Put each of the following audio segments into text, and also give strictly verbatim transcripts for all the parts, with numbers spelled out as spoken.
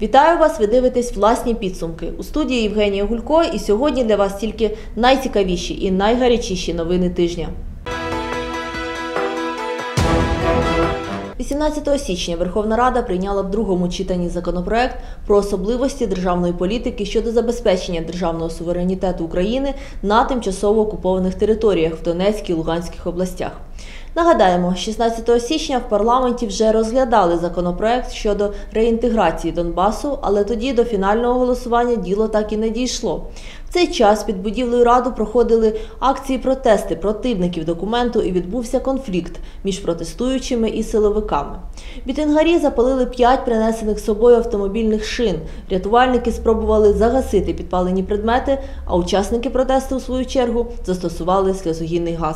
Вітаю вас, ви дивитесь «Власні підсумки». У студії Євгенія Гулько, і сьогодні для вас тільки найцікавіші і найгарячіші новини тижня. вісімнадцятого січня Верховна Рада прийняла в другому читанні законопроект про особливості державної політики щодо забезпечення державного суверенітету України на тимчасово окупованих територіях в Донецькій і Луганських областях. Нагадаємо, шістнадцятого січня в парламенті вже розглядали законопроект щодо реінтеграції Донбасу, але тоді до фінального голосування діло так і не дійшло. В цей час під будівлею Ради проходили акції протести противників документу і відбувся конфлікт між протестуючими і силовиками. Мітингарі запалили п'ять принесених з собою автомобільних шин. Рятувальники спробували загасити підпалені предмети, а учасники протесту, у свою чергу, застосували сльозогінний газ.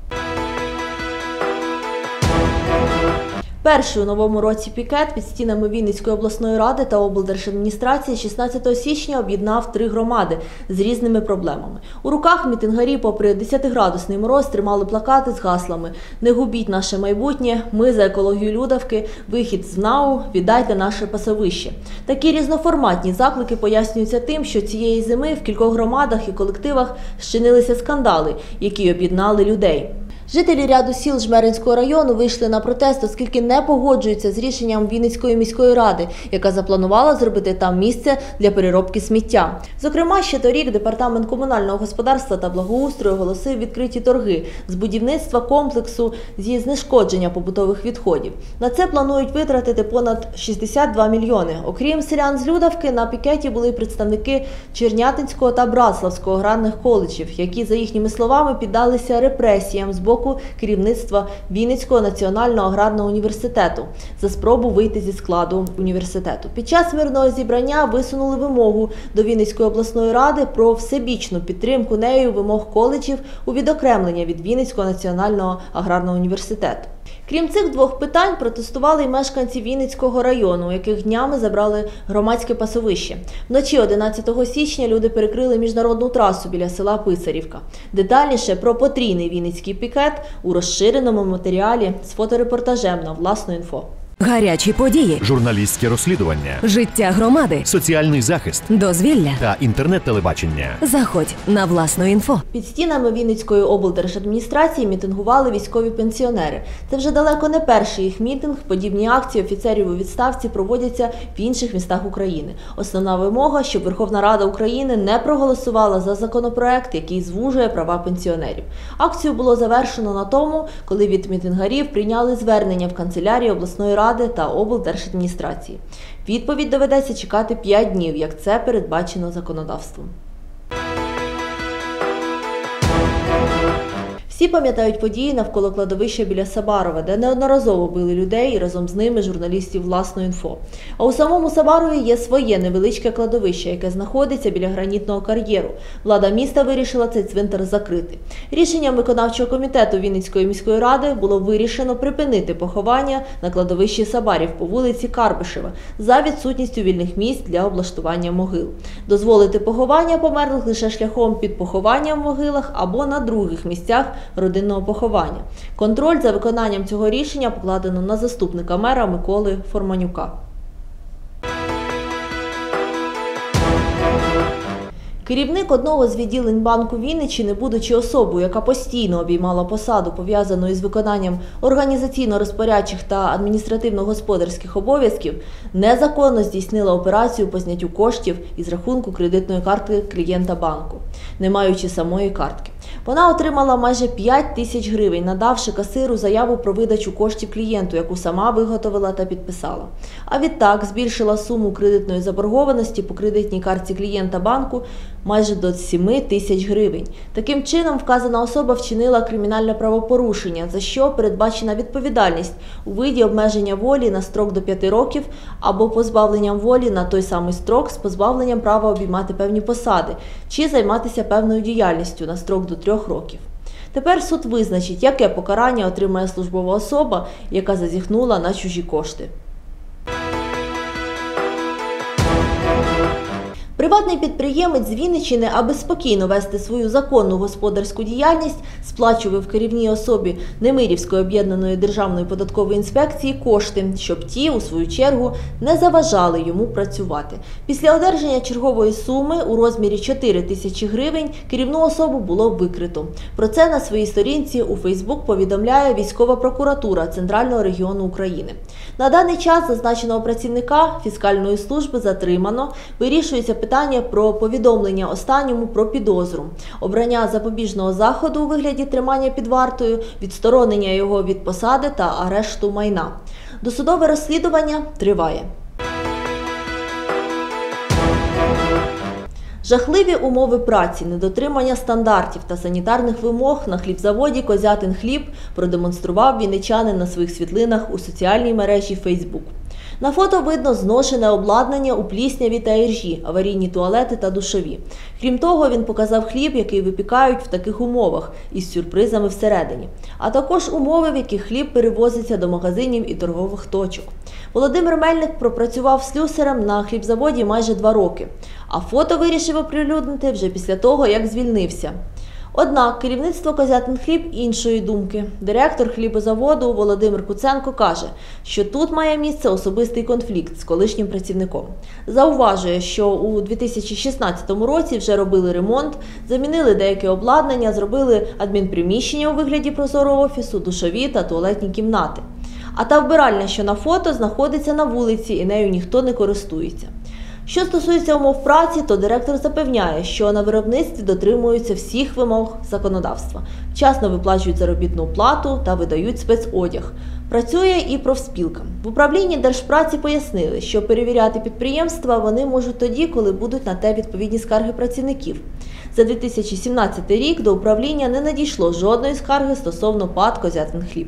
Перший у новому році пікет під стінами Вінницької обласної ради та облдержадміністрації шістнадцятого січня об'єднав три громади з різними проблемами. У руках мітингарі, попри десятиградусний мороз, тримали плакати з гаслами «Не губіть наше майбутнє», «Ми за екологію Людовки», «Вихід з НАУ», «Віддайте наше пасовище». Такі різноформатні заклики пояснюються тим, що цієї зими в кількох громадах і колективах щинилися скандали, які об'єднали людей. Жителі ряду сіл Жмеринського району вийшли на протест, оскільки не погоджуються з рішенням Вінницької міської ради, яка запланувала зробити там місце для переробки сміття. Зокрема, ще торік Департамент комунального господарства та благоустрою оголосив відкриті торги з будівництва комплексу зі знешкодження побутових відходів. На це планують витратити понад шістдесят два мільйони. Окрім селян з Людовки, на пікеті були представники Чернятинського та Братславського аграрних коледжів, які, за їхніми словами, піддалися репресіям з боку керівництва Вінницького національного аграрного університету за спробу вийти зі складу університету. Під час мирного зібрання висунули вимогу до Вінницької обласної ради про всебічну підтримку нею вимог коледжів у відокремлення від Вінницького національного аграрного університету. Крім цих двох питань, протестували й мешканці Вінницького району, у яких днями забрали громадське пасовище. Вночі одинадцятого січня люди перекрили міжнародну трасу біля села Писарівка. Детальніше про потрійний вінницький пікет у розширеному матеріалі з фоторепортажем на «Власну інфо». Гарячі події, журналістське розслідування, життя громади, соціальний захист, дозвілля та інтернет-телебачення. Заходь на «Власну інфо». Під стінами Вінницької облдержадміністрації мітингували військові пенсіонери. Це вже далеко не перший їх мітинг. Подібні акції офіцерів у відставці проводяться в інших містах України. Основна вимога, щоб Верховна Рада України не проголосувала за законопроект, який звужує права пенсіонерів. Акцію було завершено на тому, коли від мітингарів прийняли звернення в канцелярії обласної ради та облдержадміністрації. Відповідь доведеться чекати п'ять днів, як це передбачено законодавством. Всі пам'ятають події навколо кладовища біля Сабарова, де неодноразово били людей і разом з ними журналістів «Власної інфо». А у самому Сабарові є своє невеличке кладовище, яке знаходиться біля гранітного кар'єру. Влада міста вирішила цей цвинтар закрити. Рішенням виконавчого комітету Вінницької міської ради було вирішено припинити поховання на кладовищі Сабарів по вулиці Карбишева за відсутністю вільних місць для облаштування могил. Дозволити поховання померлих лише шляхом під похованням в могилах або на других місцях родинного поховання. Контроль за виконанням цього рішення покладено на заступника мера Миколи Форманюка. Керівник одного з відділень Банку Вінниччини, будучи особою, яка постійно обіймала посаду, пов'язану із виконанням організаційно-розпорядчих та адміністративно-господарських обов'язків, незаконно здійснила операцію по зняттю коштів із рахунку кредитної картки клієнта банку, не маючи самої картки. Вона отримала майже п'ять тисяч гривень, надавши касиру заяву про видачу коштів клієнту, яку сама виготовила та підписала. А відтак збільшила суму кредитної заборгованості по кредитній картці клієнта банку майже до семи тисяч гривень. Таким чином, вказана особа вчинила кримінальне правопорушення, за що передбачена відповідальність у виді обмеження волі на строк до п'яти років або позбавленням волі на той самий строк з позбавленням права обіймати певні посади чи займатися певною діяльністю на строк до трьох років. Тепер суд визначить, яке покарання отримає службова особа, яка зазіхнула на чужі кошти. Приватний підприємець з Вінниччини, аби спокійно вести свою законну господарську діяльність, сплачував керівній особі Немирівської об'єднаної державної податкової інспекції кошти, щоб ті, у свою чергу, не заважали йому працювати. Після одержання чергової суми у розмірі чотири тисячі гривень керівну особу було викрито. Про це на своїй сторінці у Фейсбук повідомляє військова прокуратура Центрального регіону України. На даний час зазначеного працівника фіскальної служби затримано, вирішується питання про повідомлення останньому про підозру, обрання запобіжного заходу у вигляді тримання під вартою, відсторонення його від посади та арешту майна. Досудове розслідування триває. Жахливі умови праці, недотримання стандартів та санітарних вимог на хлібзаводі «Козятин-хліб» продемонстрував вінничанин на своїх світлинах у соціальній мережі Фейсбук. На фото видно зношене обладнання у плісняві та іржі, аварійні туалети та душові. Крім того, він показав хліб, який випікають в таких умовах, із сюрпризами всередині. А також умови, в яких хліб перевозиться до магазинів і торгових точок. Володимир Мельник пропрацював слюсарем на хлібзаводі майже два роки. А фото вирішив оприлюднити вже після того, як звільнився. Однак керівництво «Козятин-хліб» іншої думки. Директор хлібозаводу Володимир Куценко каже, що тут має місце особистий конфлікт з колишнім працівником. Зауважує, що у дві тисячі шістнадцятому році вже робили ремонт, замінили деяке обладнання, зробили адмінприміщення у вигляді прозорого офісу, душові та туалетні кімнати. А та вбиральня, що на фото, знаходиться на вулиці і нею ніхто не користується. Що стосується умов праці, то директор запевняє, що на виробництві дотримуються всіх вимог законодавства. Вчасно виплачують заробітну плату та видають спецодяг. Працює і профспілка. В управлінні Держпраці пояснили, що перевіряти підприємства вони можуть тоді, коли будуть на те відповідні скарги працівників. За дві тисячі сімнадцятий рік до управління не надійшло жодної скарги стосовно ПАТ «Козятин-хліб».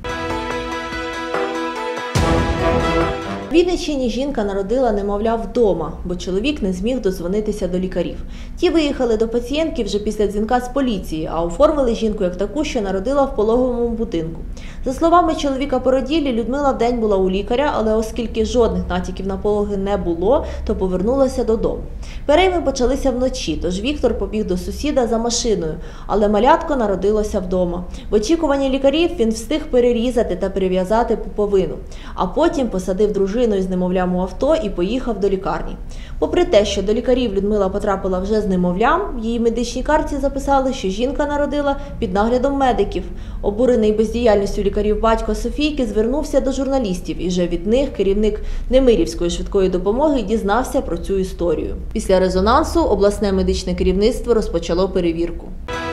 В Вінниччині жінка народила немовля вдома, бо чоловік не зміг додзвонитися до лікарів. Ті виїхали до пацієнтки вже після дзвінка з поліції, а оформили жінку як таку, що народила в пологовому будинку. За словами чоловіка породіллі, Людмила вдень була у лікаря, але оскільки жодних натяків на пологи не було, то повернулася додому. Перейми почалися вночі, тож Віктор побіг до сусіда за машиною, але малятко народилося вдома. В очікуванні лікарів він встиг перерізати та перев'язати пуповину, а потім посадив дружину із немовлям у авто і поїхав до лікарні. Попри те, що до лікарів Людмила потрапила вже з немовлям, в її медичній карті записали, що жінка народила під наглядом медиків. Обурений бездіяльністю лікарів батько Софійки звернувся до журналістів, і вже від них керівник Немирівської швидкої допомоги дізнався про цю історію. Після резонансу обласне медичне керівництво розпочало перевірку.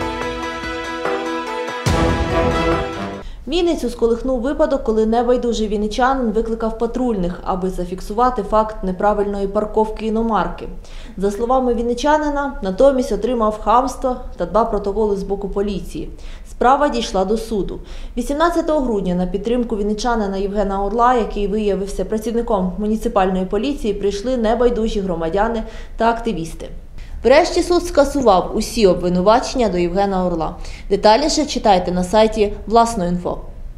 Вінницю сколихнув випадок, коли небайдужий вінничанин викликав патрульних, аби зафіксувати факт неправильної парковки іномарки. За словами вінничанина, натомість отримав хамство та два протоколи з боку поліції. Справа дійшла до суду. вісімнадцятого грудня на підтримку вінничанина Євгена Орла, який виявився працівником муніципальної поліції, прийшли небайдужі громадяни та активісти. Врешті суд скасував усі обвинувачення до Євгена Орла. Детальніше читайте на сайті «Власно інфо».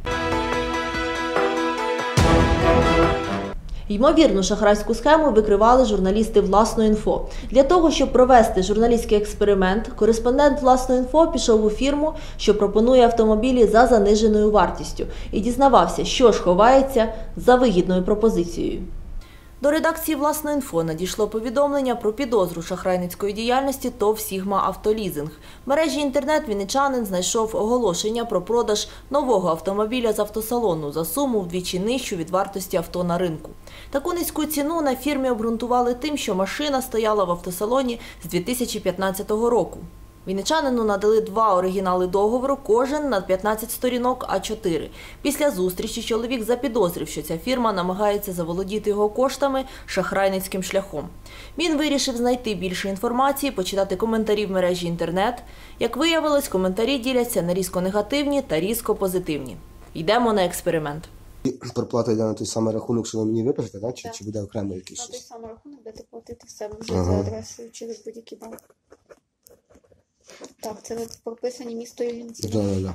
Ймовірну шахрайську схему викривали журналісти «Власно інфо». Для того, щоб провести журналістський експеримент, кореспондент «Власно інфо» пішов у фірму, що пропонує автомобілі за заниженою вартістю, і дізнавався, що ж ховається за вигідною пропозицією. До редакції «Власно інфо» надійшло повідомлення про підозру шахрайницької діяльності ТОВ «Сігма Автолізинг». В мережі інтернет вінничанин знайшов оголошення про продаж нового автомобіля з автосалону за суму вдвічі нижчу від вартості авто на ринку. Таку низьку ціну на фірмі обґрунтували тим, що машина стояла в автосалоні з дві тисячі п'ятнадцятого року. Вінничанину надали два оригінали договору, кожен на п'ятнадцять сторінок а чотири. Після зустрічі чоловік запідозрив, що ця фірма намагається заволодіти його коштами шахрайницьким шляхом. Він вирішив знайти більше інформації, почитати коментарі в мережі інтернет. Як виявилось, коментарі діляться на різко негативні та різко позитивні. Йдемо на експеримент. Проплата йде на той самий рахунок, що ви мені випишете, так? Чи, Так. чи буде окремо якийсь? На той самий рахунок, де ти платити себе вже Ага. за адресою через будь-який банк. Так, це ви прописані місто Іллінці. Так, так, так.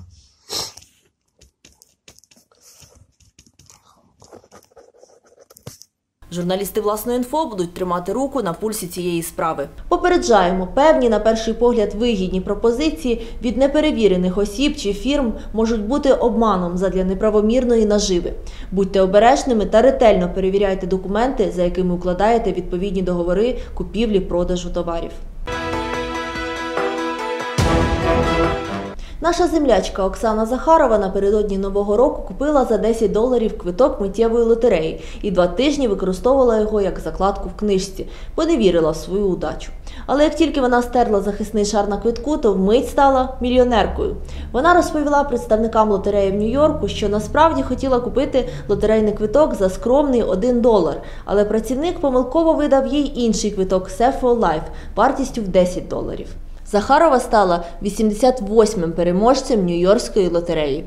Журналісти «Власної інфо» будуть тримати руку на пульсі цієї справи. Попереджаємо, певні, на перший погляд, вигідні пропозиції від неперевірених осіб чи фірм можуть бути обманом задля неправомірної наживи. Будьте обережними та ретельно перевіряйте документи, за якими укладаєте відповідні договори купівлі-продажу товарів. Наша землячка Оксана Захарова напередодні Нового року купила за десять доларів квиток миттєвої лотереї і два тижні використовувала його як закладку в книжці, бо не вірила в свою удачу. Але як тільки вона стерла захисний шар на квитку, то вмить стала мільйонеркою. Вона розповіла представникам лотереї в Нью-Йорку, що насправді хотіла купити лотерейний квиток за скромний один долар, але працівник помилково видав їй інший квиток Сефо Лайф вартістю в десять доларів. Захарова стала вісімдесят восьмим переможцем Нью-Йоркської лотереї.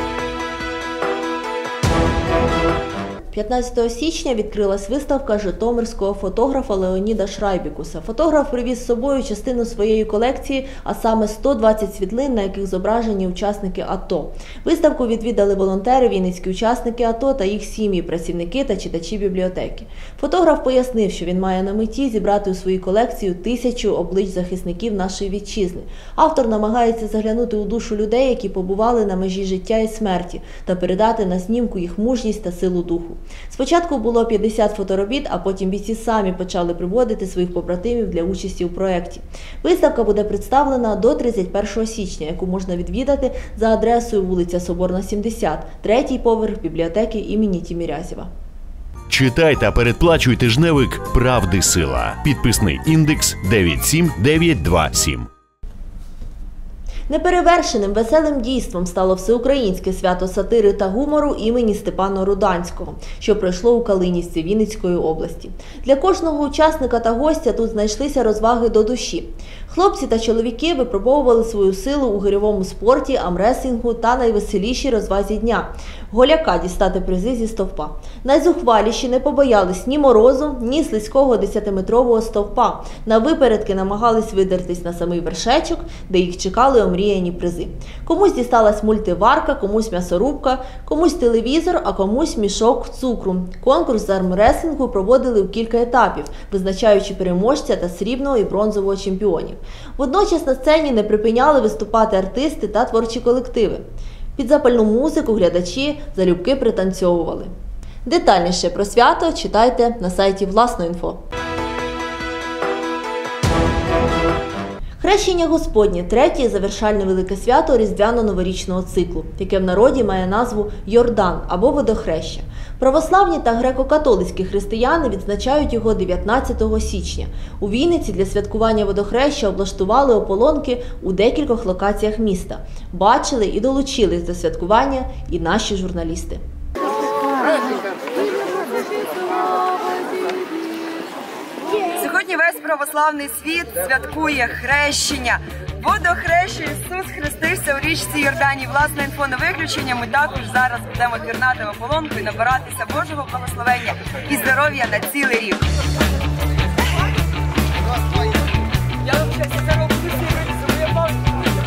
п'ятнадцятого січня відкрилась виставка житомирського фотографа Леоніда Шрайбікуса. Фотограф привіз з собою частину своєї колекції, а саме сто двадцять світлин, на яких зображені учасники АТО. Виставку відвідали волонтери, вінницькі учасники АТО та їх сім'ї, працівники та читачі бібліотеки. Фотограф пояснив, що він має на меті зібрати у свою колекцію тисячу облич захисників нашої вітчизни. Автор намагається заглянути у душу людей, які побували на межі життя і смерті, та передати на знімку їх мужність та силу духу. Спочатку було п'ятдесят фоторобіт, а потім бійці самі почали приводити своїх побратимів для участі у проєкті. Виставка буде представлена до тридцять першого січня, яку можна відвідати за адресою вулиця Соборна, сімдесят, третій поверх бібліотеки імені Тімірязєва. Читай та передплачуйте жневик «Правди сила». Підписний індекс дев'ять сім дев'ять два сім. Неперевершеним веселим дійством стало всеукраїнське свято сатири та гумору імені Степана Руданського, що пройшло у Калинівці Вінницької області. Для кожного учасника та гостя тут знайшлися розваги до душі. Хлопці та чоловіки випробовували свою силу у гирьовому спорті, амреслінгу та найвеселішій розвазі дня – голяка дістати призи зі стовпа. Найзухваліші не побоялись ні морозу, ні слизького десятиметрового стовпа. На випередки намагались видертись на самий вершечок, де їх чекали омріяні призи. Комусь дісталась мультиварка, комусь м'ясорубка, комусь телевізор, а комусь мішок цукру. Конкурс з армреслінгу проводили у кілька етапів, визначаючи переможця та срібного і бронзового чемпіонів. Водночас на сцені не припиняли виступати артисти та творчі колективи. Під запальну музику глядачі залюбки пританцьовували. Детальніше про свято читайте на сайті «Власної інфо». Хрещення Господнє – третє завершальне велике свято різдвяно-новорічного циклу, яке в народі має назву Йордан або Водохреща. Православні та греко-католицькі християни відзначають його дев'ятнадцятого січня. У Вінниці для святкування Водохреща облаштували ополонки у декількох локаціях міста. Бачили і долучились до святкування і наші журналісти. Сьогодні весь православний світ святкує хрещення. Водохреща, Ісус хрестився у річці Йордані. Власне інфо на виключення. Ми також зараз будемо пірнати в ополонку і набиратися Божого благословення і здоров'я на цілий рік. Я вивчаюся, це роблю всі вирізу, я бачу.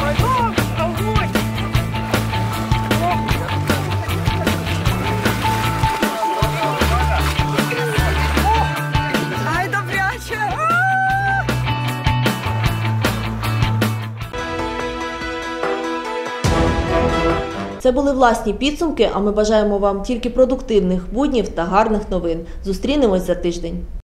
Це були власні підсумки, а ми бажаємо вам тільки продуктивних буднів та гарних новин. Зустрінемось за тиждень.